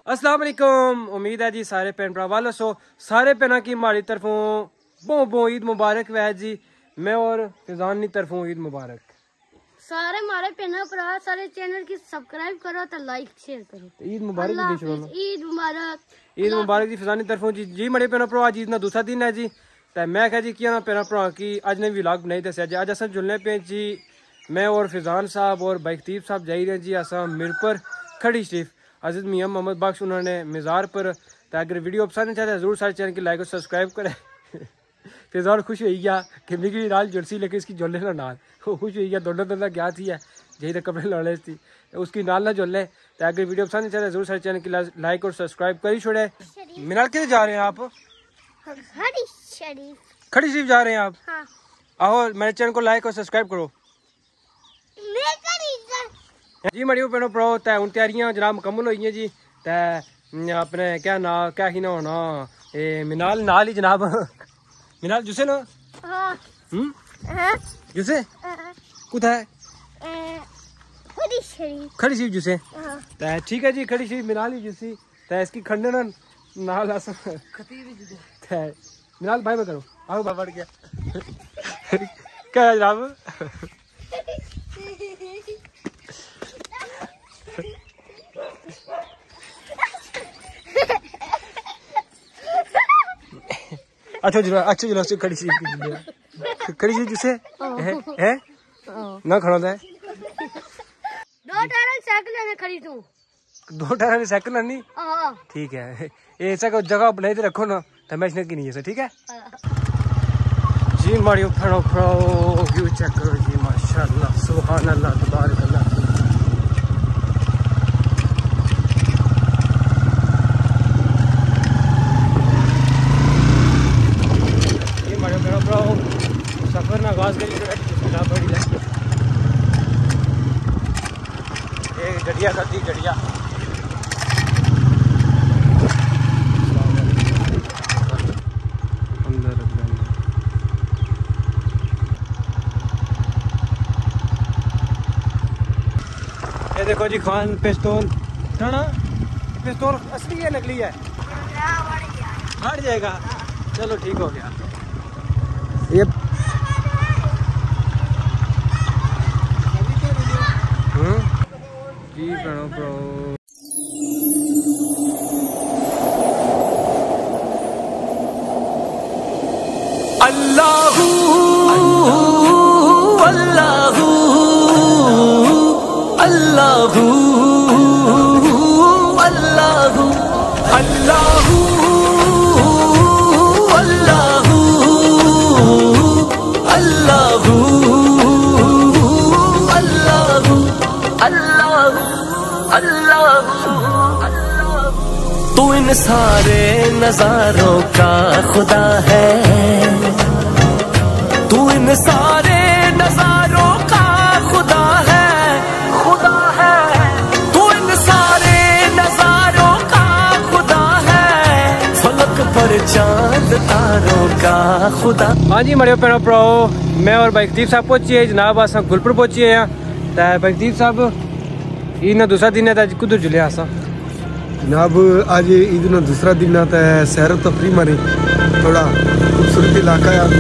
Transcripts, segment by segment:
अस्सलाम वालेकुम। उम्मीद है जी सारे भैन भरा वालों सो सारे भैनों की हमारी तरफों बहुत ईद मुबारक वै जी। मैं और फिजान की तरफों ईद मुबारक। सारे हमारे भैन भरा सारे चैनल की सब्सक्राइब करो तो लाइक शेयर करो। ईद मुबारक जी। ईद मुबारक। ईद मुबारक जी फिजान की तरफों जी मेरे भैन भरा अज ईद का दूसरा दिन है जी। तो मैं कहा जी कि भैन भरा की अज ने व्लॉग बनाई दसिया जी। अज अस जुलने पे जी मैं और फिजान साहब और बाइकतीब साहब जाई रहे जी अस मीरपुर खड़ी शरीफ अजीज मियाँ मोहम्मद बख्श उन्होंने मज़ार पर। तो अगर वीडियो पसंद चाहते हैं जरूर सारे चैनल की लाइक और सब्सक्राइब करें। फिजान खुश हुई गया कि मिगी नाल जुड़सी लेकिन इसकी जुड़ने ना नाल वो खुश हुई गया दोनों दोनों गया थी है यही तो कपड़े लाने थी उसकी नाल ना जुड़ने। तो अगर वीडियो पसंद चाहते हैं जरूर सारे चैनल की लाइक और सब्सक्राइब कर ही छोड़े। मीनाल किधर जा रहे हैं आप? खड़ी शरीफ जा रहे हैं आप? हाँ। आओ मेरे चैनल को लाइक और सब्सक्राइब करो जी। मड़ी भैनों भराओ तै हूँ तैयारियां जनाब मुकम्मल हुई हैं जी। तै अपने क्या ना क्या ही ना होना मिनाल नाल ही जनाब मिनाल जुसे ना जुसे कुथा है खड़ी शरीफ जुसे। तै ठीक है जी खड़ी शरीफ मिनाल ही जुसी। तै इसकी खंडे ना नाल तै मिनाल भाई करो आओ बढ़ गया क्या है जनाब? अच्छा जरा खड़ी शरीफ जिसे है ना खड़ा है। दो टायर साइकिल लानी ठीक है। ऐसा को जगह बनाई तो रखो ना तो मैं की नहीं है ठीक है जी। मारियो फड़ो व्यू चेक करो जी माशाल्लाह सुभान अल्लाह तबारक अल्लाह। सफर ना आगाज करी गड़िया करती गड़िया ये देखो जी खान पिस्तौल ना पिस्तौल असली है नकली है हट जाएगा। चलो ठीक हो गया। ये जी प्रो अल्लाहू अल्लाहू अल्लाहू अल्लाहू अल्लाहू तू इन सारे नजारों का खुदा है। तू इन सारे नजारों का खुदा है खुदा है। तू इन सारे नजारों का खुदा है फलक पर चांद तारों का खुदा। हाँ जी मड़ियो भैनों भराओ मैं और बाइकतीब साहब पहुंचिए जनाब अस गुलपुर पहुंचिए हैं। तो बाइकतीब साहब ईद ना दूसरा दिन है तो अज कुदर जुले अस जनाब? आज ईद ना दूसरा दिन आता है सैर तफरी मारे थोड़ा खूबसूरत इलाका है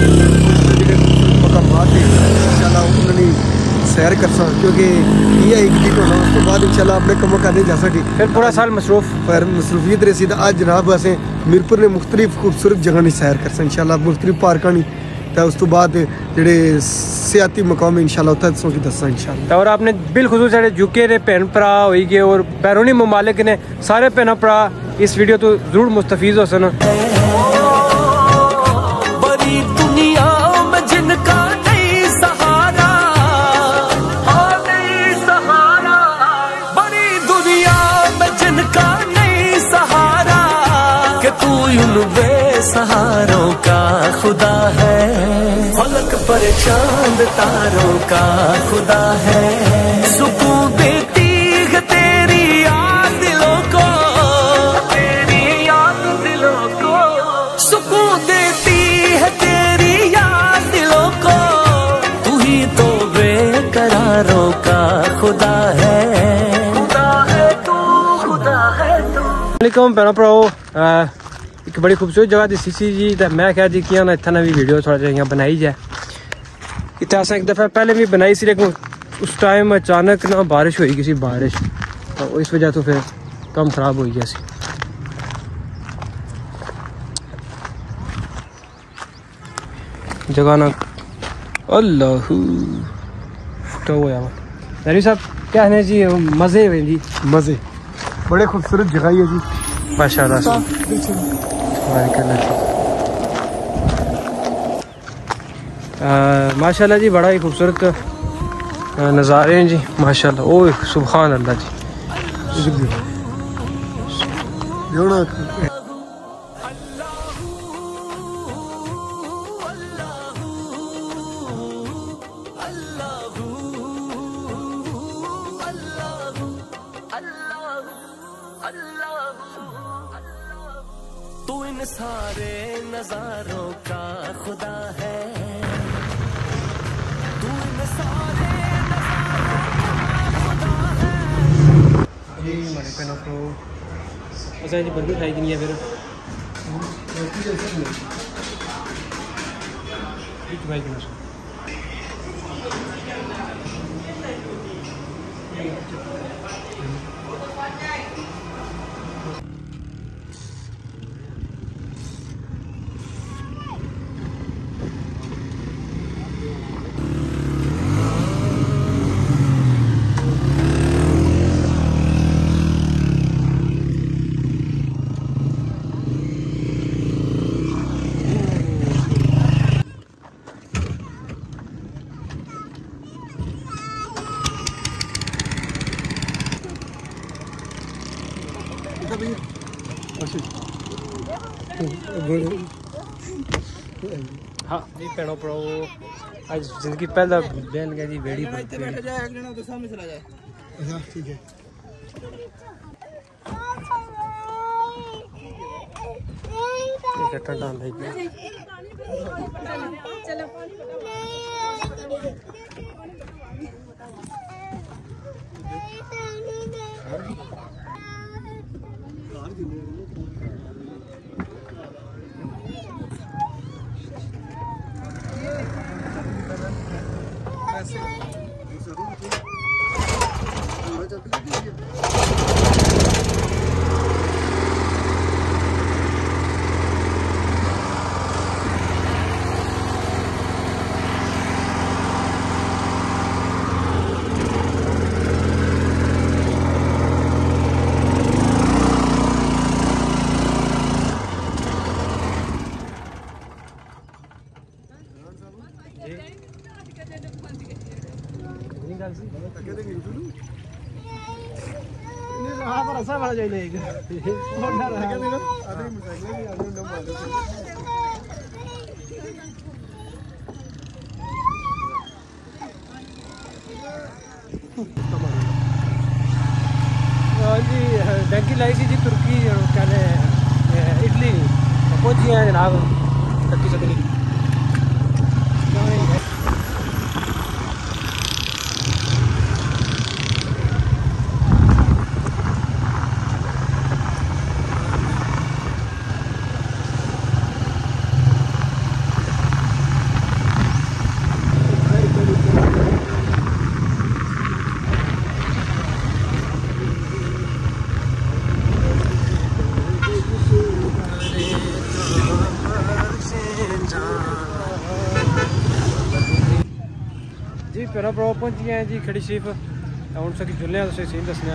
मकामात इंशाल्लाह उन्होंने सैर कर क्योंकि ये एक दिन होना उस बाद इंशाल्लाह अपने कम करने जा सके फिर पूरा साल मसरूफियत रही। आज जनाब असें मीरपुर ने मुख्तलिफ खूबसूरत जगह की सैर कर इंशाल्लाह मुख्तलिफ पार्कों की। तो उस तो बाद जेडे सियाती मकाम इंशाल्लाह उत्थे दसों की दसा इंशाल्लाह। और आपने बिलखुसूस जेडे यूके के भैन भरा होई गए और बैरूनी ममालिक ने सारे भैन भरा इस वीडियो तो जरूर मुस्तफीज हो सन। बड़ी दुनिया में जिनका नहीं सहारा नहीं सहारा बड़ी दुनिया में जिनका नहीं सहारा कि तू उन बेसहारों का खुदा है फलक पर चांद तारों का खुदा है। सुकून देती है तेरी याद दिलों को तेरी याद दिलों को सुकून देती है तेरी याद दिलों को। तू ही तो बेकरारों का खुदा है तू खुदा है तू वालेकुम भैनों भराओ। एक बड़ी खूबसूरत जगह दिसी सी जी, तो मैं क्या जी किया ना इतना भी वीडियो थोड़ा जिहा बनाई जाए। इतना अस एक दफ़ा पहले भी बनाई सी, लेकिन उस टाइम अचानक ना बारिश हुई किसी बारिश, तो इस वजह तो फिर कम ख़राब हो गया सी। जगह ना अल्लाह फुटा हुआ नरी साहब क्या है जी, मज़े हुए जी, मज़े बड़े खूबसूरत जगह है जी माशाल्लाह से। माशाल्लाह जी, बड़ा ही खूबसूरत नज़ारे हैं जी माशाल्लाह। ओह सुभान अल्लाह जी। तू इन सारे नजारों का खुदा है, तू इन सारे नजारों का खुदा है। जी हमारे पेनों को अच्छा जी बर्गर खाई कि नहीं है फिर भाई की हाँ जी भैनों भराओ, आज जिंदगी पहला बहन गया जी बेड़ी ठीक है। ठंडा जी डंकी लाई सी जी तुर्की कहने इटली पहुंची हैं जनाब टक्की सकनी। जी भैनों भराओ पहुंची हैं जी खड़ी शरीफ, हूँ सकी जुलने तुसें सीन दसने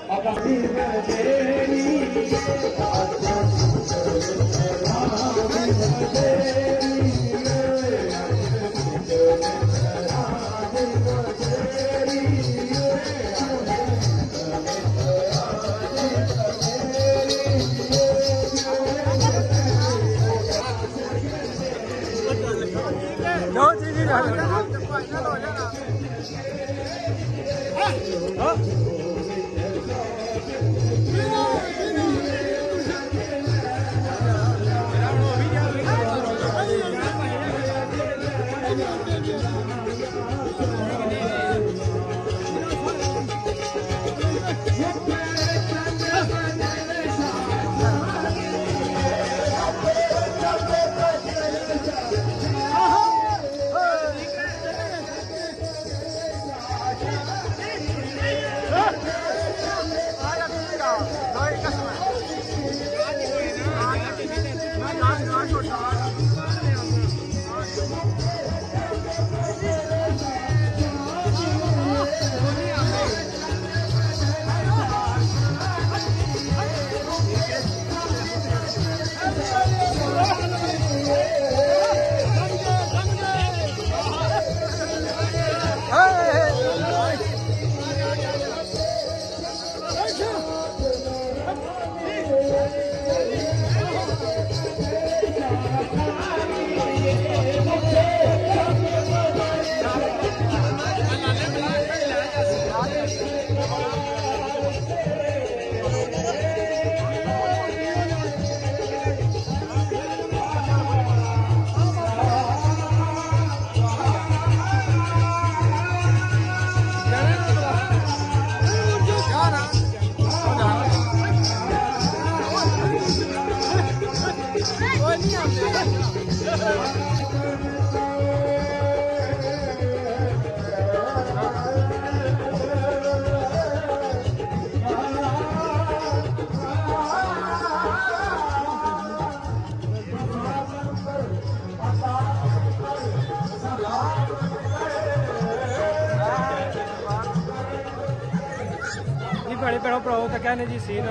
बड़े भैनों भराओ तो कहने जी सीन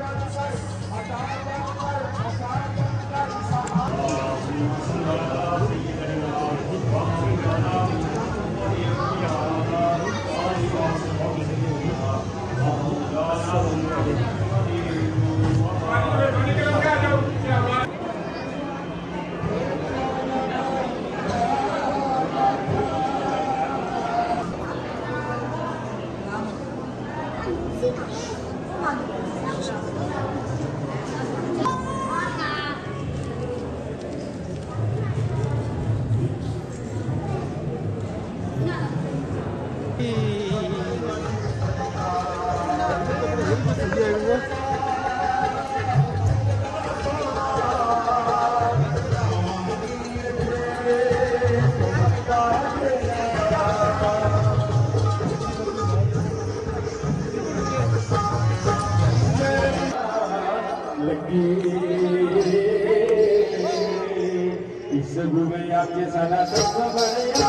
इस गुमैया के साला सब बढ़िया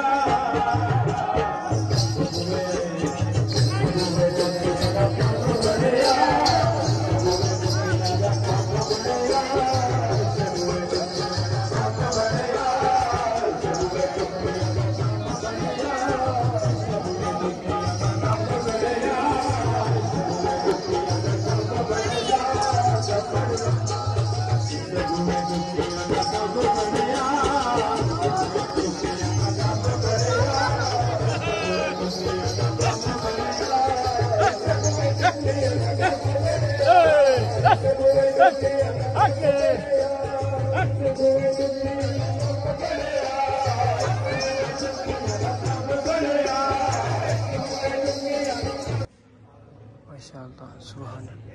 माशाअल्लाह सुभान अल्लाह।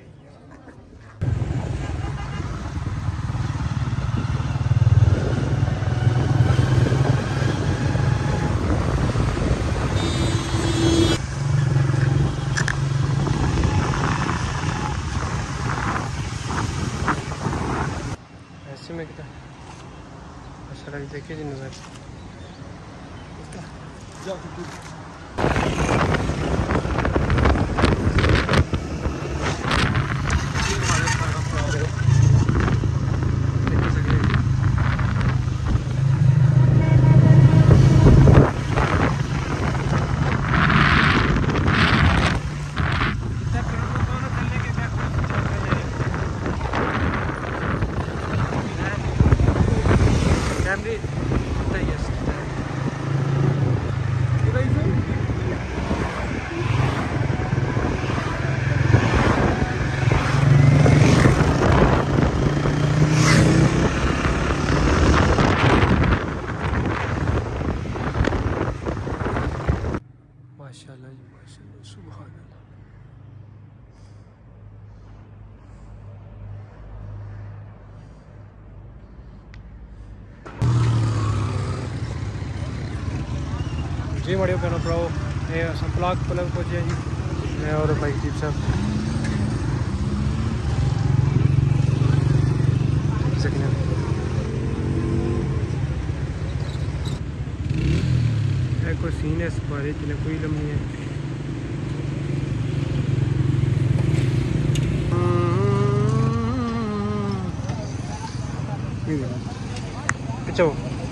ऐसे में कितना अच्छा देखिए जी नजर जी मड़ियो पैनो भराओ संपलाक पलग पहुंचे जी मैं और भाई दीप साहब कोई सीन है इस बारे में कोई इल्म नहीं है। अच्छा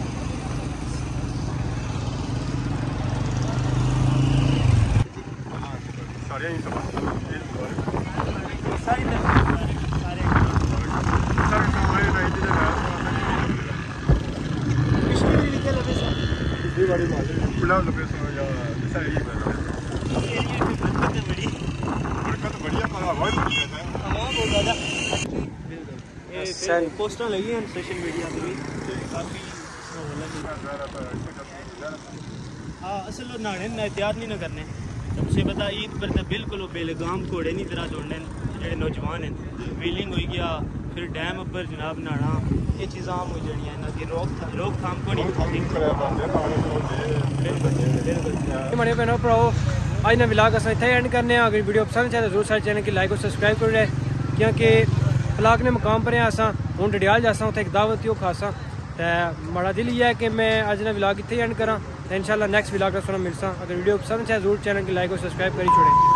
पोस्टर लगी हैं सोशल मीडिया पे भी काफ़ी हाँ असल नाने ना एहतियात नहीं ना करने सबसे पता ईद पर तो बिल्कुल बेलगाम घोड़े नहीं तरह दौड़ने जो नौजवान हैं व्हीलिंग हो गया फिर डैम पर जनाब नहाना ये चीज़ां आम हो जानियां इन्हां दी रोकथाम को नहीं मड़ियो पैनो भराओ अज ना व्लॉग अस इत्थे एंड करने अगर वीडियो पसंद है तो जरूर सारे चैनल की लाइक और सब्सक्राइब करो क्योंकि व्लॉग ने मुकाम पर असा हूँ डडियाल जासा उत्थे एक दावत ही खासा तो बड़ा दिल ये है कि मैं अज ना व्लॉग इत्थे एंड करा तो इंशाल्लाह नेक्स्ट व्लॉग मिलसा अगर वीडियो पसंद है जरूर चैनल की लाइक और सब्सक्राइब करी छोड़े।